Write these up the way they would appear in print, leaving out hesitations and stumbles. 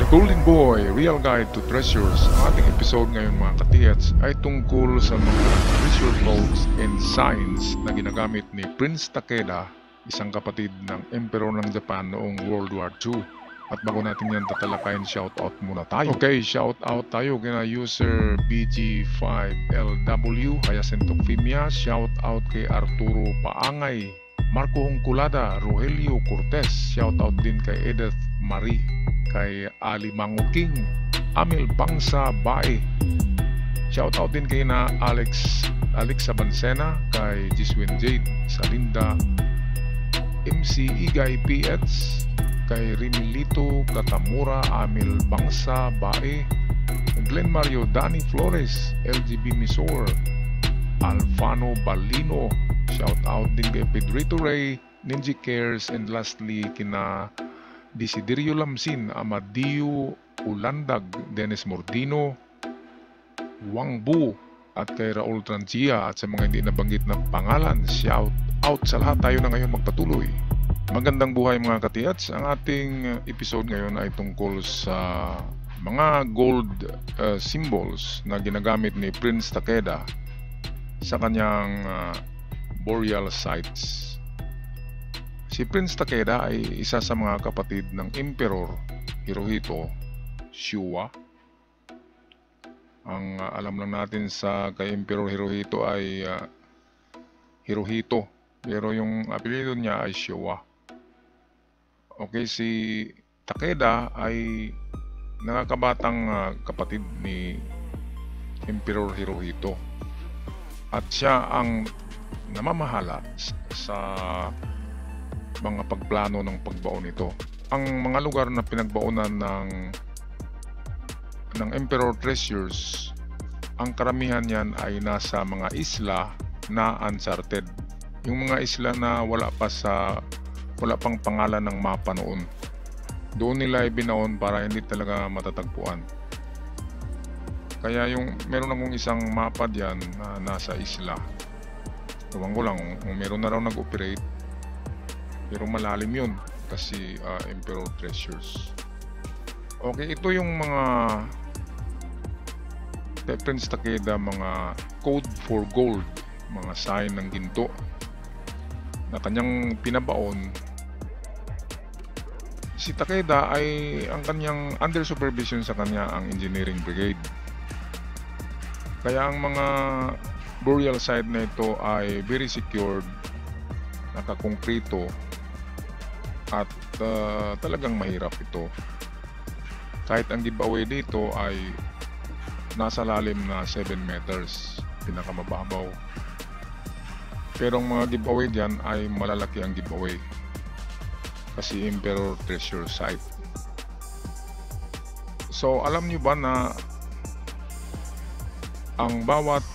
Golden Boy, Real Guide to Treasures. Ang ating episode ngayon mga katiyats ay tungkol sa mga treasure codes and signs na ginagamit ni Prince Takeda, isang kapatid ng Emperor ng Japan noong World War II. At bago natin yan tatalakayin, shoutout muna tayo. Okay, shoutout tayo kina user BG5LW, Hyacinthong Fimia, shoutout kay Arturo Paangay, Marco Hongkulada, Rogelio Cortez, shoutout din kay Edith Marie, kay Ali Mango King, Amil Bangsa Bae, shoutout din kay na Alex Sabansena, kay Jiswin Jade Salinda, MC Igay PH, kay Rimilito Katamura, Amil Bangsa Bae, Glenn Mario Dani Flores, LGB Misor, Alfano Balino, shoutout din kay Pedrito Ray, Ninja Cares, and lastly kina Desiderio Lamsin, Amadio Ulandag, Dennis Mordino, Wang Bu, at kay Raul Tranchia, at sa mga hindi nabanggit na pangalan, shout out sa lahat. Tayo na ngayon magpatuloy. Magandang buhay mga katiyats. Ang ating episode ngayon ay tungkol sa mga gold symbols na ginagamit ni Prince Takeda sa kanyang burial sites. Si Prince Takeda ay isa sa mga kapatid ng Emperor Hirohito Shuwa. Ang alam lang natin sa kay Emperor Hirohito ay Hirohito, pero yung apelyido niya ay Shuwa. Okay, si Takeda ay nakakabatang kapatid ni Emperor Hirohito at siya ang namamahala sa mga pagplano ng pagbaon nito. Ang mga lugar na pinagbaonan ng Emperor Treasures, ang karamihan niyan ay nasa mga isla na uncharted. Yung mga isla na wala pang pangalan ng mapa noon. Doon nila ibinaon para hindi talaga matatagpuan. Kaya yung meron akong isang mapa diyan na nasa isla. Tuwang ko lang kung meron na raw nag-operate, pero malalim yun kasi Emperor Treasures. Okay, ito yung mga Prince Takeda, mga code for gold, mga sign ng ginto na kanyang pinabaon. Si Takeda ay ang kanyang under supervision sa kanya ang engineering brigade. Kaya ang mga burial site na ito ay very secured, nakakongkrito, at talagang mahirap ito. Kahit ang giveaway dito ay nasa lalim na 7 meters, pinakamababaw. Pero ang mga giveaway diyan ay malalaki ang giveaway kasi Emperor Treasure Site. So alam niyo ba na ang bawat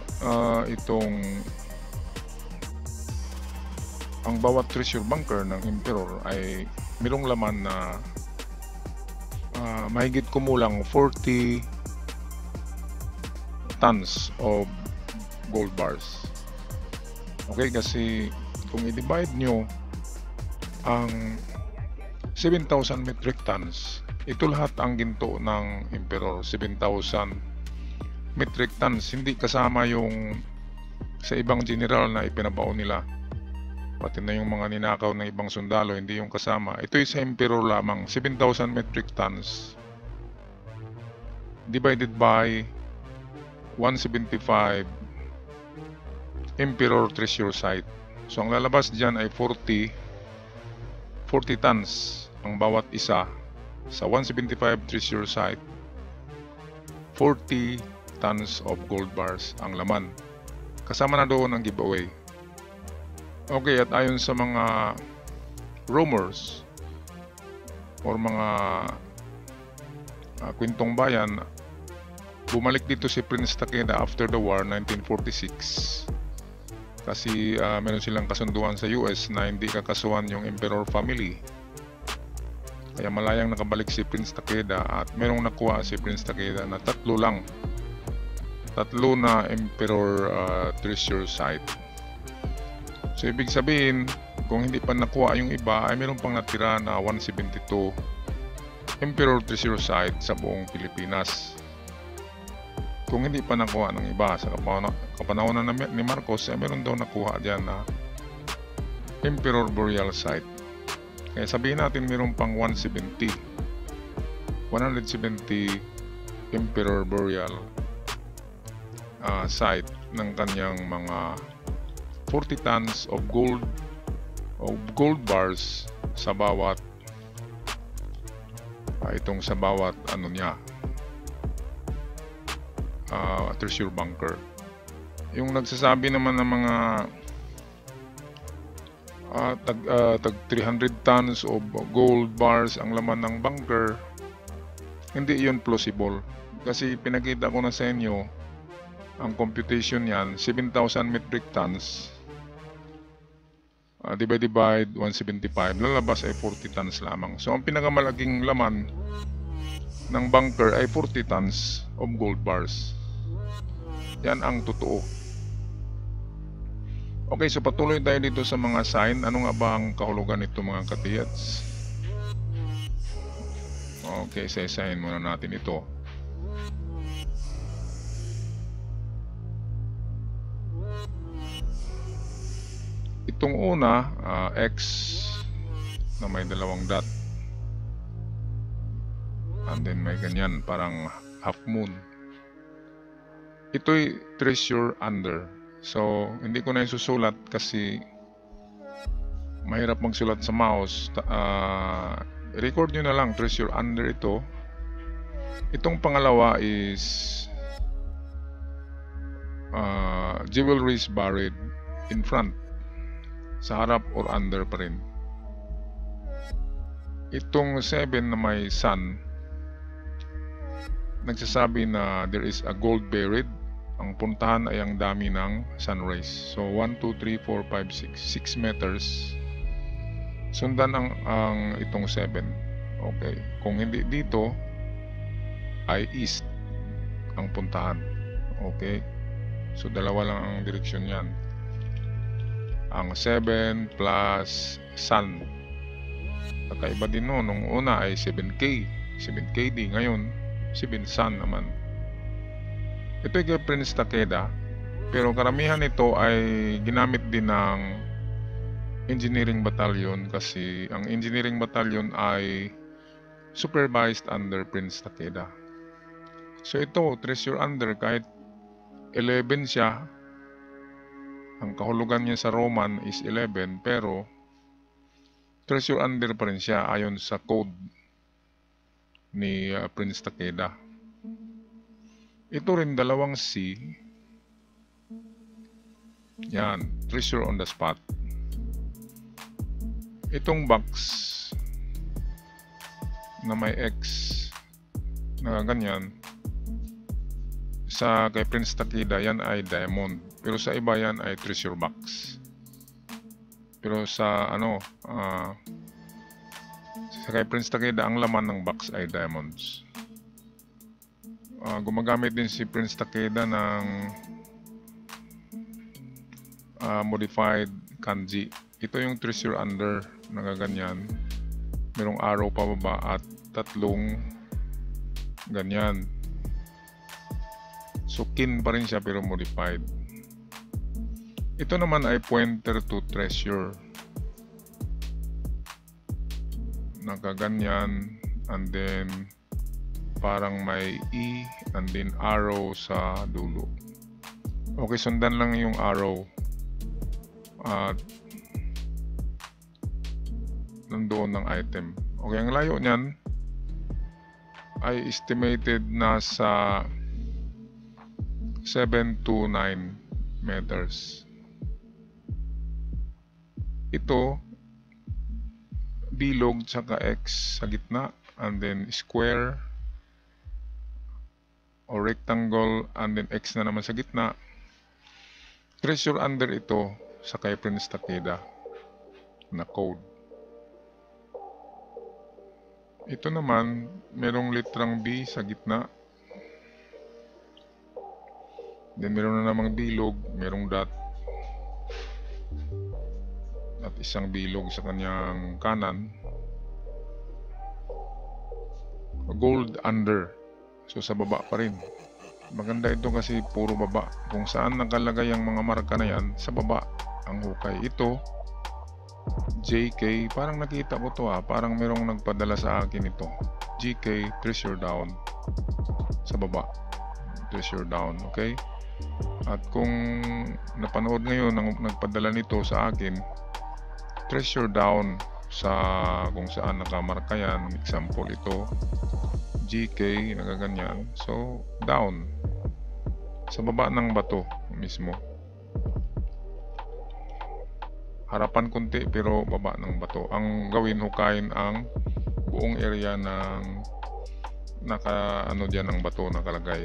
ang bawat treasure bunker ng Emperor ay mayroong laman na mahigit kumulang 40 tons of gold bars. Okay, kasi kung i-divide nyo ang 7,000 metric tons, ito lahat ang ginto ng Emperor, 7,000 metric tons, hindi kasama yung sa ibang general na ipinabaon nila, pati na yung mga ninakaw ng ibang sundalo, hindi yung kasama. Ito ay sa Emperor lamang, 7,000 metric tons divided by 175 Emperor Treasure Site. So ang lalabas dyan ay 40 tons ang bawat isa sa 175 Treasure Site. 40 tons of gold bars ang laman. Kasama na doon ang giveaway. Okay, at ayon sa mga rumors or mga kwentong bayan, bumalik dito si Prince Takeda after the war 1946 kasi meron silang kasunduan sa US na hindi kakasuhan yung Emperor family. Kaya malayang nakabalik si Prince Takeda at merong nakuha si Prince Takeda na tatlo na Emperor Treasure Site. So ibig sabihin, kung hindi pa nakuha yung iba, ay meron pang natira na 172 Emperor Treasure Site sa buong Pilipinas. Kung hindi pa nakuha ng iba sa kapanahonan ni Marcos, meron daw nakuha dyan na Emperor Burial Site. Kaya sabihin natin meron pang 170 Emperor Burial site ng kanyang mga 40 tons of gold bars sa bawat sa bawat niya treasure bunker. Yung nagsasabi naman ng mga tag 300 tons of gold bars ang laman ng bunker, hindi yun plausible kasi pinakita ko na sa inyo ang computation yan, 7,000 metric tons divided by 175, lalabas ay 40 tons lamang. So ang pinakamalaking laman ng bunker ay 40 tons of gold bars. Yan ang totoo. Okay, so patuloy tayo dito sa mga sign. Ano nga ba ang kahulugan nito mga katiyats? Okay, isa-isahin muna natin ito. Itong una, X na may dalawang dot. And then may ganyan, parang half moon. Ito'y treasure under. So, hindi ko na isusulat kasi mahirap magsulat sa mouse. Record nyo na lang, treasure under ito. Itong pangalawa is jewelry is buried in front. Sa harap or under pa rin. Itong 7 na may sun, nagsasabi na there is a gold buried. Ang puntahan ay ang dami ng sun rays. So 1, 2, 3, 4, 5, 6 meters. Sundan ang itong 7. Okay. Kung hindi dito ay east ang puntahan. Okay. So dalawa lang ang direksyon yan. Ang 7 plus sun. Kakaiba din no. Nung una ay 7KD. Ngayon 7 sun naman. Ito ay kay Prince Takeda, pero karamihan nito ay ginamit din ng engineering battalion kasi ang engineering battalion ay supervised under Prince Takeda. So ito, treasure under, kahit 11 siya, ang kahulugan niya sa Roman is 11, pero treasure under pa rin siya ayon sa code ni Prince Takeda. Ito rin dalawang C. Yan, treasure on the spot. Itong box na may X na ganyan, sa kay Prince Takeda yan ay diamond, pero sa iba yan ay treasure box. Pero sa sa kay Prince Takeda ang laman ng box ay diamonds. Gumagamit din si Prince Takeda ng modified kanji. Ito yung treasure under na ganyan. Merong arrow pababa at tatlong ganyan. So kin pa rin siya pero modified. Ito naman ay pointer to treasure. Nakaganyan and then parang may E and then arrow sa dulo. Okay, sundan lang yung arrow at nandoon ng item. Okay, ang layo niyan ay estimated na sa 7 to 9 meters. Ito bilog tsaka X sa gitna and then square o rectangle and then X na naman sa gitna. Treasure under ito sa kay Prince Takeda na code. Ito naman merong litrang B sa gitna, then meron na namang bilog, merong dot at isang bilog sa kanyang kanan. gold under. So sa baba pa rin. Maganda ito kasi puro baba. Kung saan nakalagay ang mga marka na yan, sa baba ang hukay. Ito, JK, parang nakita ko to parang merong nagpadala sa akin ito. GK, treasure down. Sa baba, treasure down, okay? At kung napanood ngayon ang nagpadala nito sa akin, treasure down sa kung saan nakamarka yan. Example ito, GK, nagaganyan. So, down. Sa baba ng bato mismo. Harapan kunti pero baba ng bato. Ang gawin, hukayin ang buong area ng ano diyan ng bato nakalagay.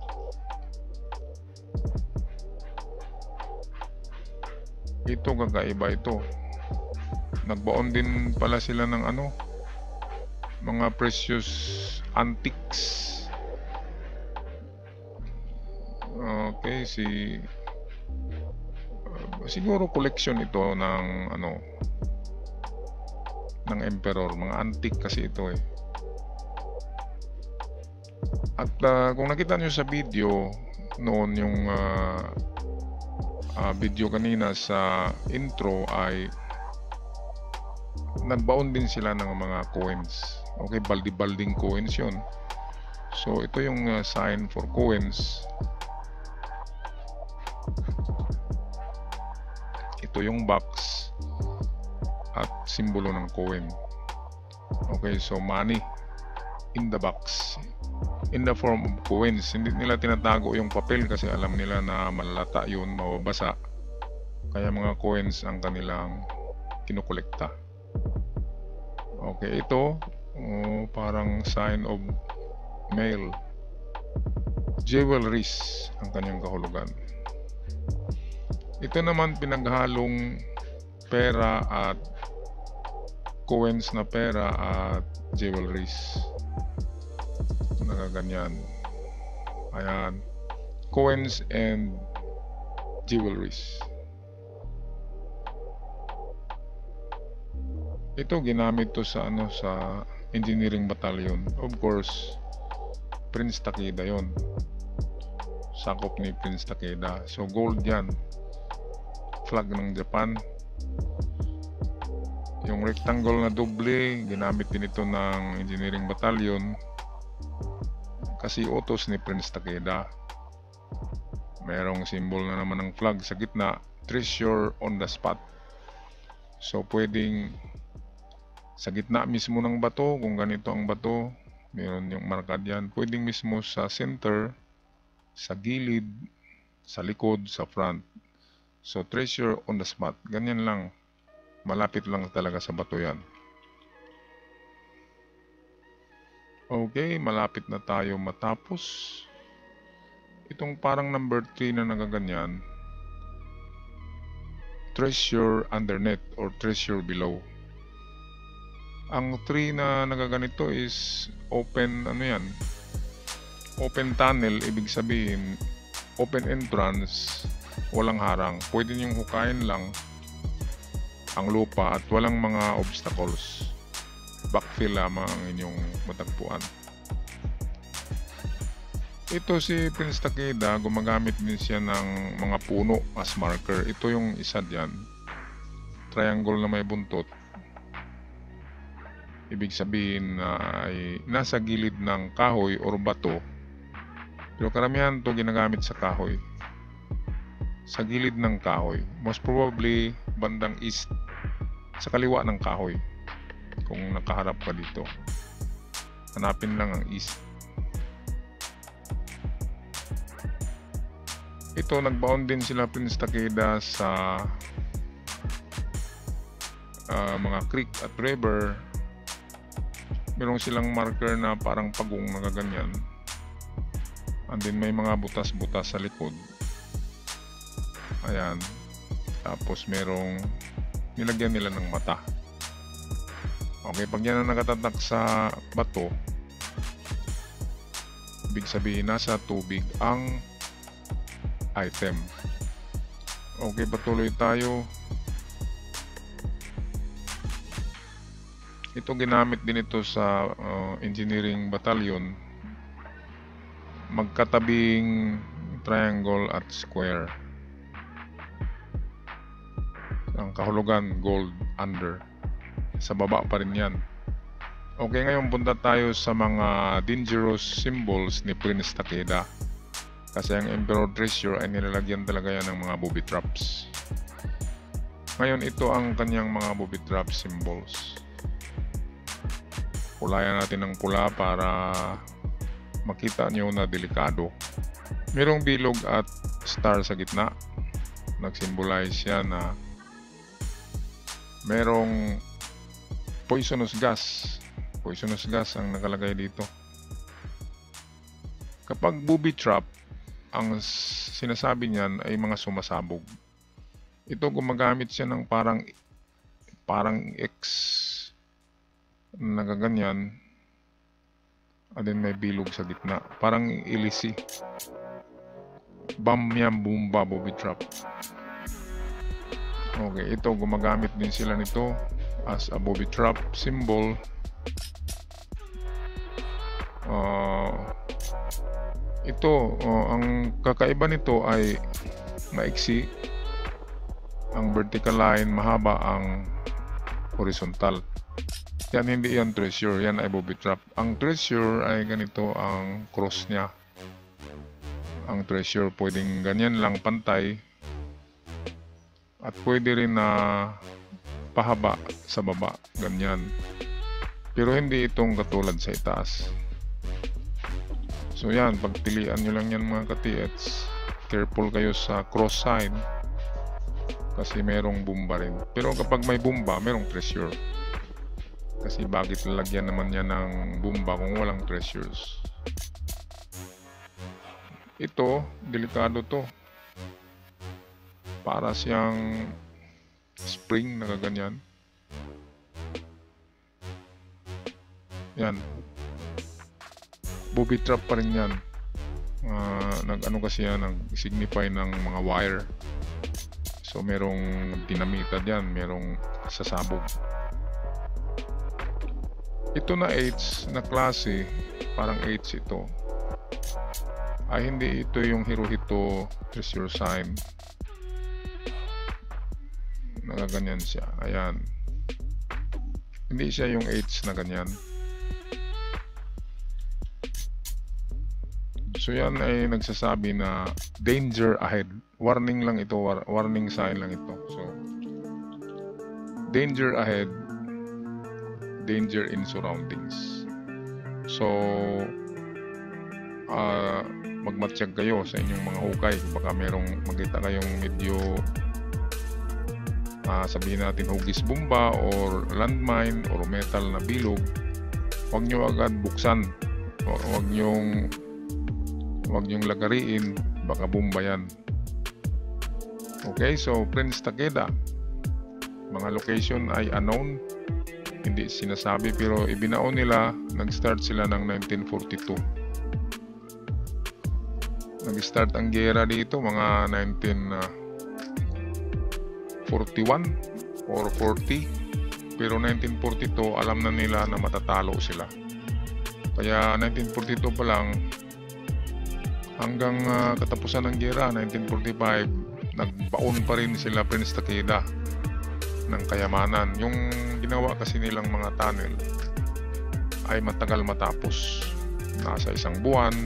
Ito kakaiba ito. Nagbaon din pala sila ng mga precious antiques. Okay, siguro collection ito ng ng emperor, mga antique kasi ito At kung nakita nyo sa video noon, yung video kanina sa intro, ay nagbaon din sila ng mga coins. Okay, baldi-balding coins yun. So ito yung sign for coins. Ito yung box at simbolo ng coin. Okay, so money in the box, in the form of coins. Hindi nila tinatago yung papel kasi alam nila na malata yun, mababasa. Kaya mga coins ang kanilang kinukolekta. Okay, ito parang sign of mail. Jewelries ang kanyang kahulugan. Ito naman pinaghalong pera at coins na pera at jewelries. Nagaganyan. Ayan. Coins and jewelries. Ito ginamit to sa sa engineering battalion. Of course, Prince Takeda yon. Sakop ni Prince Takeda. So gold yan. Flag ng Japan. Yung rectangle na doble, ginamit din ito ng engineering battalion kasi utos ni Prince Takeda. Merong symbol na naman ng flag sa gitna, treasure on the spot. So pwedeng sa gitna mismo ng bato, kung ganito ang bato, meron yung marka diyan. Pwedeng mismo sa center, sa gilid, sa likod, sa front. So treasure on the spot, ganyan lang. Malapit lang talaga sa bato yan. Okay, malapit na tayo matapos. Itong parang number 3 na nagaganyan, treasure underneath or treasure below. Ang 3 na nagaganito is open, open tunnel, ibig sabihin open entrance, walang harang. Pwede niyong hukayin lang ang lupa at walang mga obstacles. Backfill lamang ang inyong matagpuan. Ito si Prince Takeda, gumagamit din siya ng mga puno as marker. Ito yung isa diyan, triangle na may buntot. Ibig sabihin na ay nasa gilid ng kahoy or bato. Pero karamihan to ginagamit sa kahoy. Sa gilid ng kahoy, most probably bandang east, sa kaliwa ng kahoy. Kung nakaharap ka dito, hanapin lang ang east. Ito, nagbaon din sila Prince Takeda sa mga creek at river. Meron silang marker na parang pagong na ganyan. And then may mga butas-butas sa likod. Ayan. Tapos merong nilagyan nila ng mata. Okay, pag yan ang nakatatak sa bato, ibig sabihin nasa tubig ang item. Okay, patuloy tayo. Ito ginamit din ito sa engineering battalion, magkatabing triangle at square. Ang kahulugan gold under, sa baba pa rin yan. Okay, ngayon punta tayo sa mga dangerous symbols ni Prince Takeda. Kasi ang Emperor Treasure ay nilalagyan talaga yan ng mga booby traps. Ngayon ito ang kanyang mga booby trap symbols. Kulayan natin ng pula para makita nyo na delikado. Merong bilog at star sa gitna. Nag-symbolize yan na merong poisonous gas. Poisonous gas ang nakalagay dito. Kapag booby trap, ang sinasabi niyan ay mga sumasabog. Ito gumagamit siya ng parang X na gaganyan, and then may bilog sa gitna, parang ilisi. Bam yan, bomba, booby trap. Okay, ito gumagamit din sila nito as a booby trap symbol. Ang kakaiba nito ay maiksi ang vertical line, mahaba ang horizontal. Yan, hindi yan treasure, yan ay booby trap. Ang treasure ay ganito ang cross niya. Ang treasure pwedeng ganyan lang pantay, at pwede rin na pahaba sa baba, ganyan. Pero hindi itong katulad sa itaas. So yan, pagpilian nyo lang yan mga ka-TH. Careful kayo sa cross sign kasi merong bomba rin. Pero kapag may bomba, merong treasure. Kasi bakit lalagyan naman yan ng bomba kung walang treasures? Ito, delikado to. Para siyang spring na gaganyan. Yan. Booby trap pa rin yan. Nag-ano kasi yan, nag-signify ng mga wire. So merong dinamita dyan, merong sasabog. Ito na H na klase, parang H ito, ay hindi ito yung Hirohito treasure sign. Nagaganyan siya, ayan. Hindi siya yung H na ganyan. So yan ay nagsasabi na danger ahead. Warning lang ito, warning sign lang ito. So danger ahead, danger in surroundings. So magmatsyag kayo sa inyong mga hukay. Baka merong makita kayong medyo sabihin natin hugis bomba or landmine or metal na bilog. Huwag nyo agad buksan. Huwag nyong lagariin, baka bomba yan. Okay, so Prince Takeda, mga location ay unknown, hindi sinasabi, pero ibinaon nila. Nag-start sila ng 1942. Nag-start ang gera dito mga 1941 or 40, pero 1942 alam na nila na matatalo sila. Kaya 1942 pa lang hanggang katapusan ng gera 1945, nagbaon pa rin sila Prince Takeda ng kayamanan. Yung ginawa kasi nilang mga tunnel ay matagal matapos, nasa 1 buwan,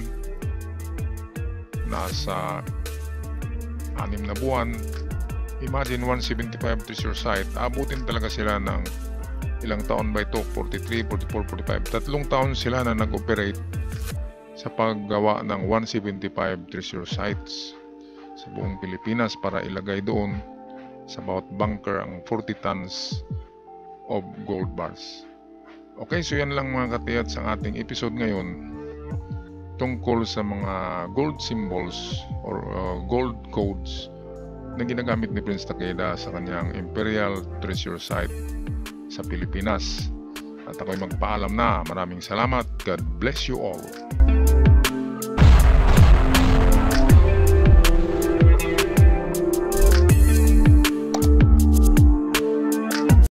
nasa 6 na buwan. Imagine 175 treasure site, abutin talaga sila ng ilang taon ba ito? 43, 44, 45. 3 taon sila na nag-operate sa paggawa ng 175 treasure sites sa buong Pilipinas para ilagay doon sa bawat bunker ang 40 tons of gold bars. Okay, so yan lang mga katiyat sa ating episode ngayon tungkol sa mga gold symbols or gold codes na ginagamit ni Prince Takeda sa kanyang Imperial Treasure Site sa Pilipinas. At ako'y magpaalam na. Maraming salamat. God bless you all.